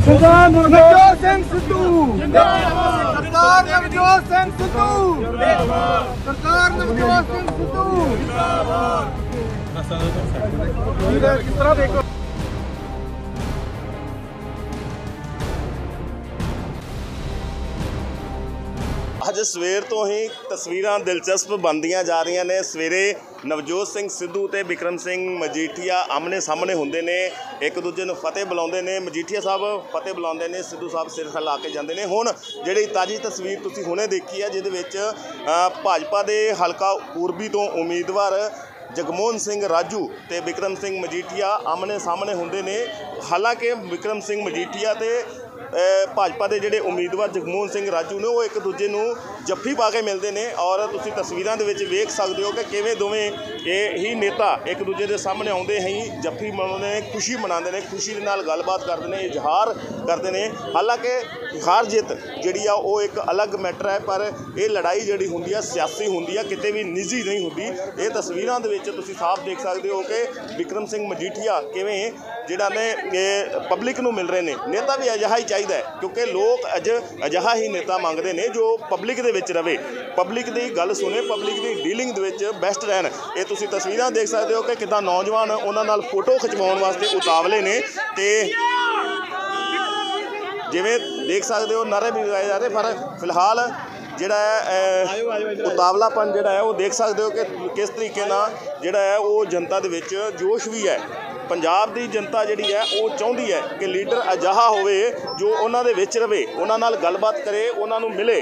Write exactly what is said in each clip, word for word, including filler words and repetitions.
सरदार नवजोत सिंह सिद्धू जिंदाबाद। सरदार नवजोत सिंह सिद्धू जिंदाबाद। सरदार नवजोत सिंह सिद्धू जिंदाबाद। किस तरह देखो ਅੱਜ ਸਵੇਰ ਤੋਂ ਹੀ ਤਸਵੀਰਾਂ ਦਿਲਚਸਪ ਬਣਦੀਆਂ ਜਾ ਰਹੀਆਂ ਨੇ। ਸਵੇਰੇ ਨਵਜੋਤ ਸਿੰਘ ਸਿੱਧੂ ਤੇ ਬਿਕਰਮ ਸਿੰਘ ਮਜੀਠੀਆ ਆਮਣੇ ਸਾਹਮਣੇ ਹੁੰਦੇ ਨੇ, ਇੱਕ ਦੂਜੇ ਨੂੰ ਫਤਿਹ ਬੁਲਾਉਂਦੇ ਨੇ। ਮਜੀਠੀਆ ਸਾਹਿਬ ਫਤਿਹ ਬੁਲਾਉਂਦੇ ਨੇ, ਸਿੱਧੂ ਸਾਹਿਬ ਸਿਰ ਹਿਲਾ ਕੇ ਜਾਂਦੇ ਨੇ। ਹੁਣ ਜਿਹੜੀ ਤਾਜ਼ੀ ਤਸਵੀਰ ਤੁਸੀਂ ਹੁਣੇ ਦੇਖੀ ਹੈ, ਜਿਹਦੇ ਵਿੱਚ ਭਾਜਪਾ ਦੇ ਹਲਕਾ ਪੂਰਬੀ ਤੋਂ ਉਮੀਦਵਾਰ ਜਗਮੋਹਨ ਸਿੰਘ ਰਾਜੂ ਤੇ ਬਿਕਰਮ ਸਿੰਘ ਮਜੀਠੀਆ ਆਮਣੇ ਸਾਹਮਣੇ ਹੁੰਦੇ ਨੇ। ਹਾਲਾਂਕਿ ਬਿਕਰਮ ਸਿੰਘ ਮਜੀਠੀਆ ਤੇ ਭਾਜਪਾ ਦੇ ਜਿਹੜੇ ਉਮੀਦਵਾਰ ਜਗਮੋਹਨ ਸਿੰਘ ਰਾਜੂ ਨੇ ਉਹ ਇੱਕ ਦੂਜੇ ਨੂੰ ਜੱਫੀ ਪਾ ਕੇ ਮਿਲਦੇ ਨੇ ਔਰ ਤੁਸੀਂ ਤਸਵੀਰਾਂ ਦੇ ਵਿੱਚ ਵੇਖ ਸਕਦੇ ਹੋ ਕਿ ਕਿਵੇਂ ਦੋਵੇਂ ਇਹ ਹੀ ਨੇਤਾ ਇੱਕ ਦੂਜੇ ਦੇ ਸਾਹਮਣੇ ਆਉਂਦੇ ਹੀ ਜੱਫੀ ਮਨਾਉਂਦੇ ਨੇ, ਖੁਸ਼ੀ ਮਨਾਉਂਦੇ ਨੇ, ਖੁਸ਼ੀ ਦੇ ਨਾਲ ਗੱਲਬਾਤ ਕਰਦੇ ਨੇ, ਇਜ਼ਹਾਰ ਕਰਦੇ ਨੇ। ਹਾਲਾਂਕਿ ਹਾਰ ਜਿੱਤ ਜਿਹੜੀ ਆ ਉਹ ਇੱਕ ਅਲੱਗ ਮੈਟਰ ਹੈ, ਪਰ ਇਹ ਲੜਾਈ ਜਿਹੜੀ ਹੁੰਦੀ ਆ ਸਿਆਸੀ ਹੁੰਦੀ ਆ, ਕਿਤੇ ਵੀ ਨਿੱਜੀ ਨਹੀਂ ਹੁੰਦੀ। ਇਹ ਤਸਵੀਰਾਂ ਦੇ ਵਿੱਚ ਤੁਸੀਂ ਸਾਫ਼ ਦੇਖ ਸਕਦੇ ਹੋ ਕਿ ਬਿਕਰਮ ਸਿੰਘ ਮਜੀਠੀਆ ਕਿਵੇਂ ਜਿਹੜਾ ਨੇ ਇਹ ਪਬਲਿਕ ਨੂੰ ਮਿਲ ਰਹੇ ਨੇ। ਨੇਤਾ ਵੀ ਅਜਿਹਾ ਹੀ ਚਾਹੀਦਾ ਹੈ ਕਿਉਂਕਿ ਲੋਕ ਅਜ ਅਜਿਹਾ ਹੀ ਨੇਤਾ ਮੰਗਦੇ ਨੇ ਜੋ ਪਬਲਿਕ ਦੇ ਵਿੱਚ ਰਵੇ, ਪਬਲਿਕ ਦੀ ਗੱਲ ਸੁਣੇ, ਪਬਲਿਕ ਦੀ ਡੀਲਿੰਗ ਦੇ ਵਿੱਚ ਬੈਸਟ ਰਹਿਣ। ਇਹ ਤੁਸੀਂ ਤਸਵੀਰਾਂ ਦੇਖ ਸਕਦੇ ਹੋ ਕਿ ਕਿੱਦਾਂ ਨੌਜਵਾਨ ਉਹਨਾਂ ਨਾਲ ਫੋਟੋ ਖਿਚਵਾਉਣ ਵਾਸਤੇ ਉਤਾਵਲੇ ਨੇ ਤੇ ਜਿਵੇਂ ਦੇਖ ਸਕਦੇ ਹੋ ਨਾਰੇ ਵੀ ਲਗਾਏ ਜਾ ਰਹੇ, ਪਰ ਫਿਲਹਾਲ ਜਿਹੜਾ ਹੈ ਉਤਾਵਲਾਪਨ ਜਿਹੜਾ ਹੈ ਉਹ ਦੇਖ ਸਕਦੇ ਹੋ ਕਿ ਕਿਸ ਤਰੀਕੇ ਨਾਲ ਜਿਹੜਾ ਹੈ ਉਹ ਜਨਤਾ ਦੇ ਵਿੱਚ ਜੋਸ਼ ਵੀ ਹੈ। ਪੰਜਾਬ ਦੀ ਜਨਤਾ ਜਿਹੜੀ ਹੈ ਉਹ ਚਾਹੁੰਦੀ ਹੈ ਕਿ ਲੀਡਰ ਅਜਿਹਾ ਹੋਵੇ ਜੋ ਉਹਨਾਂ ਦੇ ਵਿੱਚ ਰਵੇ, ਉਹਨਾਂ ਨਾਲ ਗੱਲਬਾਤ ਕਰੇ, ਉਹਨਾਂ ਨੂੰ ਮਿਲੇ।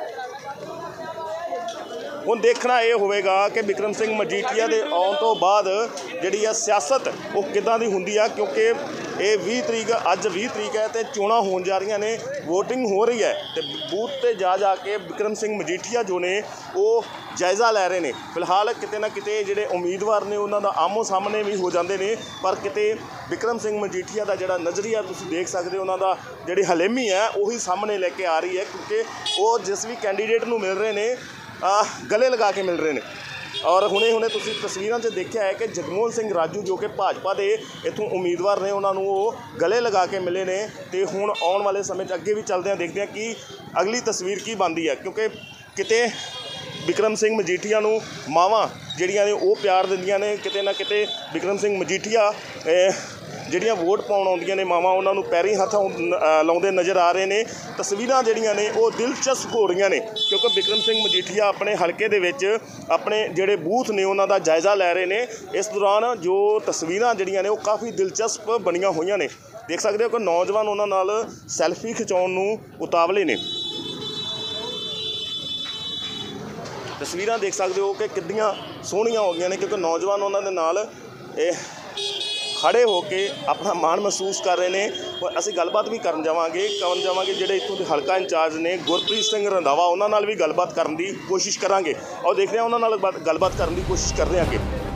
ਹੁਣ ਦੇਖਣਾ ਇਹ ਹੋਵੇਗਾ ਕਿ ਬਿਕਰਮ ਸਿੰਘ ਮਜੀਠੀਆ ਦੇ ਆਉਣ ਤੋਂ ਬਾਅਦ ਜਿਹੜੀ ਆ ਸਿਆਸਤ ਉਹ ਕਿੱਦਾਂ ਦੀ ਹੁੰਦੀ ਆ, ਕਿਉਂਕਿ ਇਹ ਵੀਹ ਤਰੀਕ ਅੱਜ ਵੀਹ ਤਰੀਕ ਹੈ ਅਤੇ ਚੋਣਾਂ ਹੋਣ ਜਾ ਰਹੀਆਂ ਨੇ, ਵੋਟਿੰਗ ਹੋ ਰਹੀ ਹੈ ਅਤੇ ਬੂਥ 'ਤੇ ਜਾ ਜਾ ਕੇ ਬਿਕਰਮ ਸਿੰਘ ਮਜੀਠੀਆ ਜੋ ਨੇ ਉਹ ਜਾਇਜ਼ਾ ਲੈ ਰਹੇ ਨੇ। ਫਿਲਹਾਲ ਕਿਤੇ ਨਾ ਕਿਤੇ ਜਿਹੜੇ ਉਮੀਦਵਾਰ ਨੇ ਉਹਨਾਂ ਦਾ ਆਮੋ ਸਾਹਮਣੇ ਵੀ ਹੋ ਜਾਂਦੇ ਨੇ, ਪਰ ਕਿਤੇ ਬਿਕਰਮ ਸਿੰਘ ਮਜੀਠੀਆ ਦਾ ਜਿਹੜਾ ਨਜ਼ਰੀਆ ਤੁਸੀਂ ਦੇਖ ਸਕਦੇ ਹੋ, ਉਹਨਾਂ ਦਾ ਜਿਹੜੀ ਹਲੇਮੀ ਹੈ ਉਹੀ ਸਾਹਮਣੇ ਲੈ ਕੇ ਆ ਰਹੀ ਹੈ, ਕਿਉਂਕਿ ਉਹ ਜਿਸ ਵੀ ਕੈਂਡੀਡੇਟ ਨੂੰ ਮਿਲ ਰਹੇ ਨੇ ਗਲੇ ਲਗਾ ਕੇ ਮਿਲ ਰਹੇ ਨੇ। ਔਰ ਹੁਣੇ ਹੁਣੇ ਤੁਸੀਂ ਤਸਵੀਰਾਂ 'ਚ ਦੇਖਿਆ ਹੈ ਕਿ ਜਗਮੋਹਨ ਸਿੰਘ ਰਾਜੂ ਜੋ ਕਿ ਭਾਜਪਾ ਦੇ ਇੱਥੋਂ ਉਮੀਦਵਾਰ ਨੇ ਉਹਨਾਂ ਨੂੰ ਉਹ ਗਲੇ ਲਗਾ ਕੇ ਮਿਲੇ ਨੇ। ਅਤੇ ਹੁਣ ਆਉਣ ਵਾਲੇ ਸਮੇਂ 'ਚ ਅੱਗੇ ਵੀ ਚੱਲਦੇ ਹਾਂ, ਦੇਖਦੇ ਹਾਂ ਕਿ ਅਗਲੀ ਤਸਵੀਰ ਕੀ ਬਣਦੀ ਹੈ, ਕਿਉਂਕਿ ਕਿਤੇ ਬਿਕਰਮ ਸਿੰਘ ਮਜੀਠੀਆ ਨੂੰ ਮਾਵਾਂ ਜਿਹੜੀਆਂ ਨੇ ਉਹ ਪਿਆਰ ਦਿੰਦੀਆਂ ਨੇ, ਕਿਤੇ ਨਾ ਕਿਤੇ ਬਿਕਰਮ ਸਿੰਘ ਮਜੀਠੀਆ ਜਿਹੜੀਆਂ ਵੋਟ ਪਾਉਣ ਆਉਂਦੀਆਂ ਨੇ ਮਾਵਾਂ ਉਹਨਾਂ ਨੂੰ ਪੈਰੀਂ ਹੱਥ ਲਾਉਂਦੇ ਨਜ਼ਰ ਆ ਰਹੇ ਨੇ। ਤਸਵੀਰਾਂ ਜਿਹੜੀਆਂ ਨੇ ਉਹ ਦਿਲਚਸਪ ਹੋ ਰਹੀਆਂ ਨੇ ਕਿਉਂਕਿ ਬਿਕਰਮ ਸਿੰਘ ਮਜੀਠੀਆ ਆਪਣੇ ਹਲਕੇ ਦੇ ਵਿੱਚ ਆਪਣੇ ਜਿਹੜੇ ਬੂਥ ਨੇ ਉਹਨਾਂ ਦਾ ਜਾਇਜ਼ਾ ਲੈ ਰਹੇ ਨੇ। ਇਸ ਦੌਰਾਨ ਜੋ ਤਸਵੀਰਾਂ ਜਿਹੜੀਆਂ ਨੇ ਉਹ ਕਾਫੀ ਦਿਲਚਸਪ ਬਣੀਆਂ ਹੋਈਆਂ ਨੇ। ਦੇਖ ਸਕਦੇ ਹੋ ਕਿ ਨੌਜਵਾਨ ਉਹਨਾਂ ਨਾਲ ਸੈਲਫੀ ਖਿਚਾਉਣ ਨੂੰ ਉਤਾਵਲੇ ਨੇ। ਤਸਵੀਰਾਂ ਦੇਖ ਸਕਦੇ ਹੋ ਕਿ ਕਿੰਨੀਆਂ ਸੋਹਣੀਆਂ ਹੋ ਗਈਆਂ ਨੇ ਕਿਉਂਕਿ ਨੌਜਵਾਨ ਉਹਨਾਂ ਦੇ ਨਾਲ ਇਹ ਖੜ੍ਹੇ ਹੋ ਕੇ ਆਪਣਾ ਮਾਣ ਮਹਿਸੂਸ ਕਰ ਰਹੇ ਨੇ। ਅਸੀਂ ਗੱਲਬਾਤ ਵੀ ਕਰਨ ਜਾਵਾਂਗੇ ਕਰਨ ਜਾਵਾਂਗੇ ਜਿਹੜੇ ਇੱਥੋਂ ਦੇ ਹਲਕਾ ਇੰਚਾਰਜ ਨੇ ਗੁਰਪ੍ਰੀਤ ਸਿੰਘ ਰੰਧਾਵਾ, ਉਹਨਾਂ ਨਾਲ ਵੀ ਗੱਲਬਾਤ ਕਰਨ ਦੀ ਕੋਸ਼ਿਸ਼ ਕਰਾਂਗੇ। ਔਰ ਦੇਖਦੇ ਹਾਂ ਉਹਨਾਂ ਨਾਲ ਗੱਲਬਾਤ ਕਰਨ ਦੀ ਕੋਸ਼ਿਸ਼ ਕਰਦੇ ਹਾਂ ਅੱਗੇ।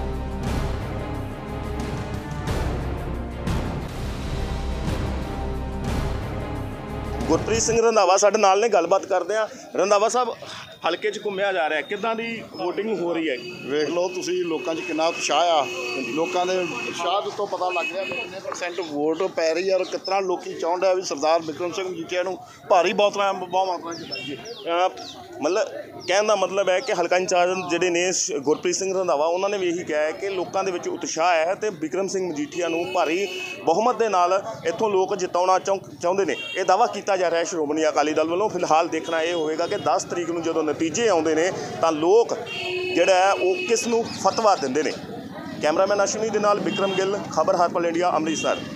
ਗੁਰਪ੍ਰੀਤ ਸਿੰਘ ਰੰਧਾਵਾ ਸਾਡੇ ਨਾਲ ਨੇ, ਗੱਲਬਾਤ ਕਰਦੇ ਹਾਂ। ਰੰਧਾਵਾ ਸਾਹਿਬ, ਹਲਕੇ 'ਚ ਘੁੰਮਿਆ ਜਾ ਰਿਹਾ, ਕਿੱਦਾਂ ਦੀ ਵੋਟਿੰਗ ਹੋ ਰਹੀ ਹੈ? ਵੇਖ ਲਓ ਤੁਸੀਂ ਲੋਕਾਂ 'ਚ ਕਿੰਨਾ ਉਤਸ਼ਾਹ ਆ, ਲੋਕਾਂ ਦੇ ਉਤਸ਼ਾਹ ਤੋਂ ਪਤਾ ਲੱਗ ਰਿਹਾ ਕਿ ਕਿੰਨੇ ਪਰਸੈਂਟ ਵੋਟ ਪੈ ਰਹੀ ਹੈ ਔਰ ਕਿਸ ਤਰ੍ਹਾਂ ਲੋਕੀ ਚਾਹੁੰਦੇ ਆ ਵੀ ਸਰਦਾਰ ਬਿਕਰਮ ਸਿੰਘ ਮਜੀਠੀਆ ਨੂੰ ਭਾਰੀ ਬਹੁਤਾਂ ਬਹੁਤ ਮਾਤਰਾ 'ਚ ਜਿਤਾਈਏ। ਮਤਲਬ ਕਹਿਣ ਦਾ ਮਤਲਬ ਹੈ ਕਿ ਹਲਕਾ ਇੰਚਾਰਜ ਜਿਹੜੇ ਨੇ ਗੁਰਪ੍ਰੀਤ ਸਿੰਘ ਰੰਧਾਵਾ ਉਹਨਾਂ ਨੇ ਵੀ ਇਹੀ ਕਿਹਾ ਹੈ ਕਿ ਲੋਕਾਂ ਦੇ ਵਿੱਚ ਉਤਸ਼ਾਹ ਹੈ ਅਤੇ ਬਿਕਰਮ ਸਿੰਘ ਮਜੀਠੀਆ ਨੂੰ ਭਾਰੀ ਬਹੁਮਤ ਦੇ ਨਾਲ ਇੱਥੋਂ ਲੋਕ ਜਿਤਾਉਣਾ ਚਾਹੁੰ ਚਾਹੁੰਦੇ ਨੇ। ਇਹ ਦਾਅਵਾ ਕੀਤਾ ਜਾ ਰਿਹਾ ਸ਼੍ਰੋਮਣੀ ਅਕਾਲੀ ਦਲ ਵੱਲੋਂ। ਫਿਲਹਾਲ ਦੇਖਣਾ ਇਹ ਹੋਵੇਗਾ ਕਿ ਦਸ ਤਰੀਕ ਨੂੰ ਜਦੋਂ ਨਤੀਜੇ ਆਉਂਦੇ ਨੇ ਤਾਂ ਲੋਕ ਜਿਹੜਾ ਹੈ ਉਹ ਕਿਸ ਨੂੰ ਫਤਵਾ ਦਿੰਦੇ ਨੇ। ਕੈਮਰਾਮੈਨ ਅਸ਼ਵਨੀ ਦੇ ਨਾਲ ਬਿਕਰਮ ਗਿੱਲ, ਖਬਰ ਹਰਪਲ ਇੰਡੀਆ, ਅੰਮ੍ਰਿਤਸਰ।